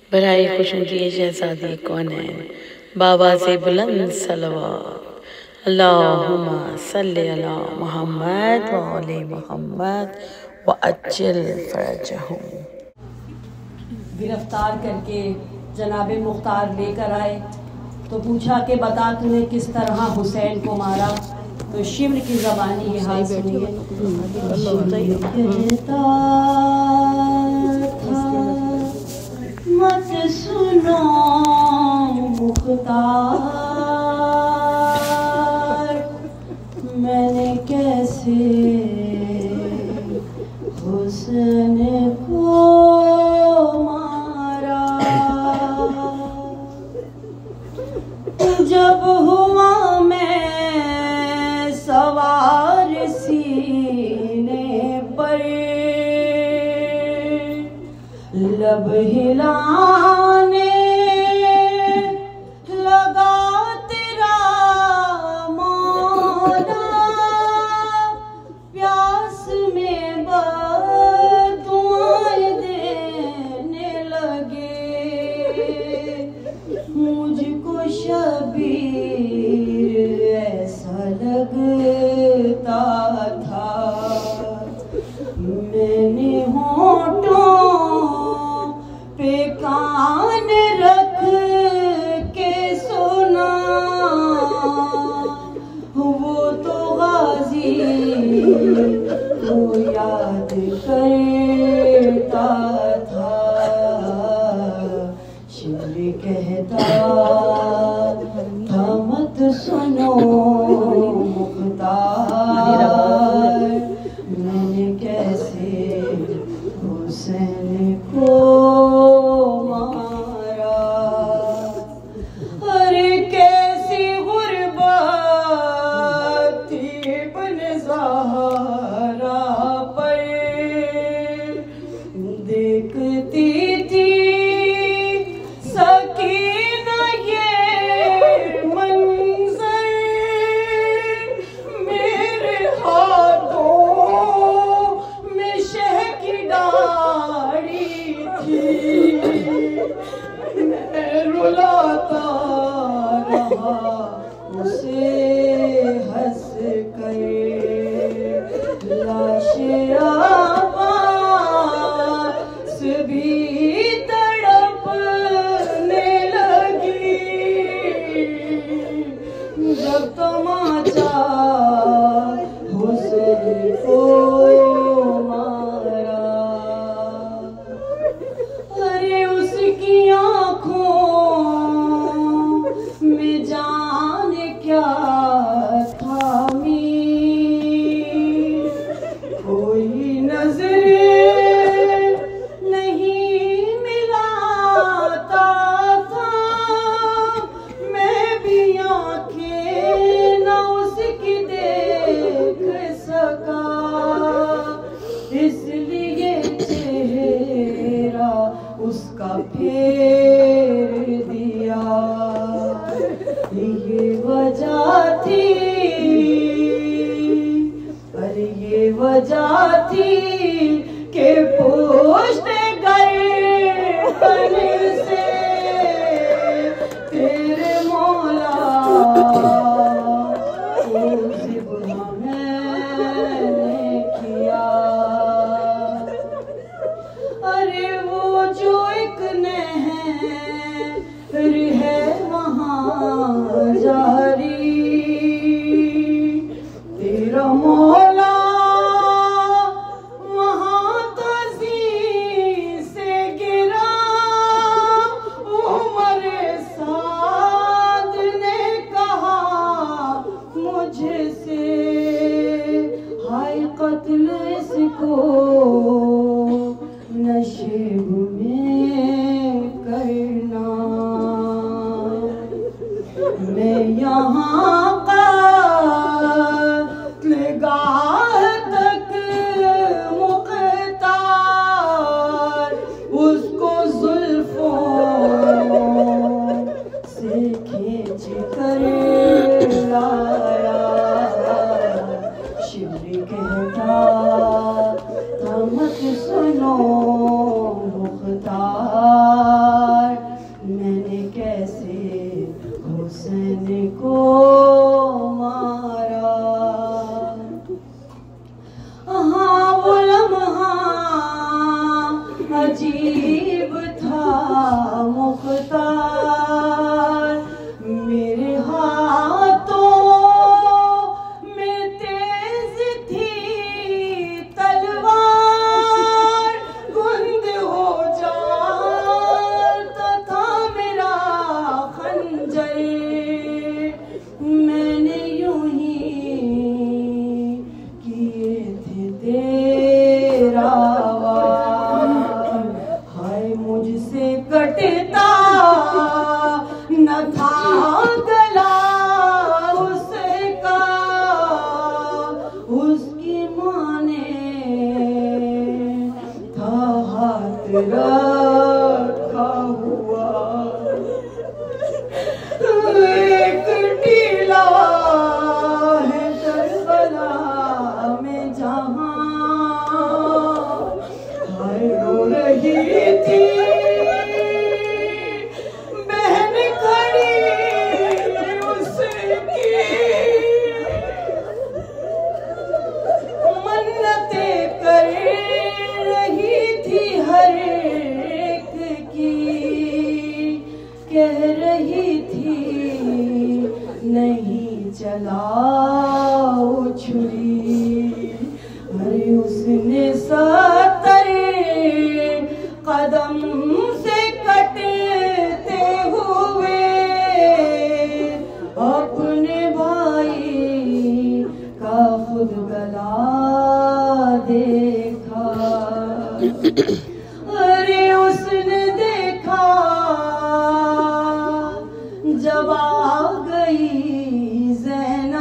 बराए खुशनुदी शहजादी कौन है, बाबा से बुलंद सलवात। अल्लाहुम्मा सल्ली अला मोहम्मद व आले मोहम्मद व अज्जिल फरजहुम। गिरफ्तार करके जनाब मुख्तार लेकर आए तो पूछा कि बता तूने किस तरह हुसैन को मारा। तो शिवर की ज़बानी ये हाल सुनिए। कहता था मत सुनो मुख्तार, मैंने कैसे हुसैन को मारा। जब हुआ मैं सवार सीने पर, लब हिलाने लगा तेरा मौला, प्यास में बदुआएं देने लगे। मुझको शबीर ऐसा लगता था, मैंने होठों पे कान रख के सुना। वो तो गाजी को याद करता था। शिवर कहता था मत सुनो मुख्तार, मैंने कैसे हुसैन को मारा। अरे कैसी गुर्बत थी इब्ने ज़हरा पर, देखती थी सकीना ये मंजर। मेरे हाथों में शह की डाली थी, मैं रुलाता रहा उसे हंस कर। लाश आवाज़ भी तड़पने लगी जब तमाचा हुसैन को मारा। अरे उसकी आँखों में जाने क्या था मीर, कोई नजर नहीं मिलाता था। मैं भी आँखें न उसकी देख सका, इसलिए चेहरा उसका फेर दिया। ये वजह थी, अरे ये वजह थी कि पुष्ट गर्दन से तेरे मौला को ज़िब्हा मैंने किया। अरे वो जो एक नहर है वहाँ जारी, तेरा मौला से कटता न था गला उसका, उसकी माँ ने था हाथ रखा हुआ। एक टीला है करबला में जहाँ रो रही थी बहन खड़ी उसकी, मन्नतें कर रही थी हर एक की, कह रही थी नहीं चलाओ छुरी। अरे उसने 70 कदम से कटते हुए अपने भाई का खुद गला देखा। अरे उसने देखा जब आ गई ज़ैनब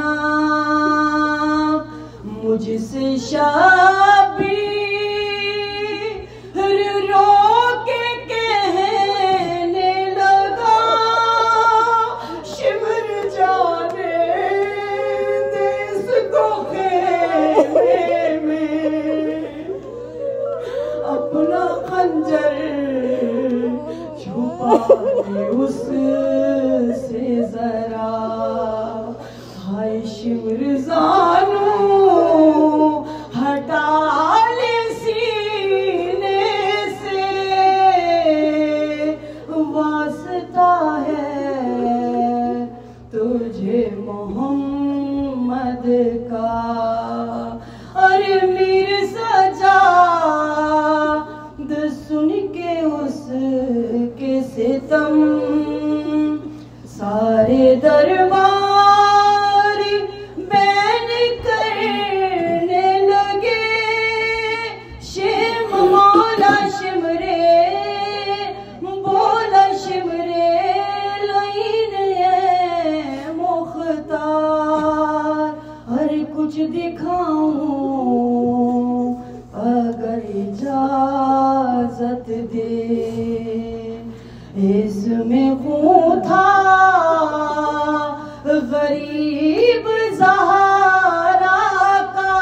मुझसे शाबी, रो के कहने लगा शिमर जाने दे इसको खेमे में, अपना खंजर छुपा दे उससे जरा। हाय शिमर जानू हटा ले सीने से, वास्ता है तुझे मोहम्मद का। अरे मीर सजाद सुन के उसके सितम सारे दरबार बैन करने लगे। शेर मौला शिमरे बोला शिमरे लाइन है मुख्तार, हर कुछ दिखाऊं अगर इजाजत दे। इसमें खून था गरीब ज़हरा का,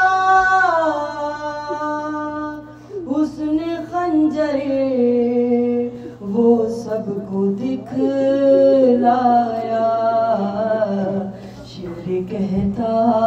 उसने खंजरे वो सबको दिखलाया। शिमर कहता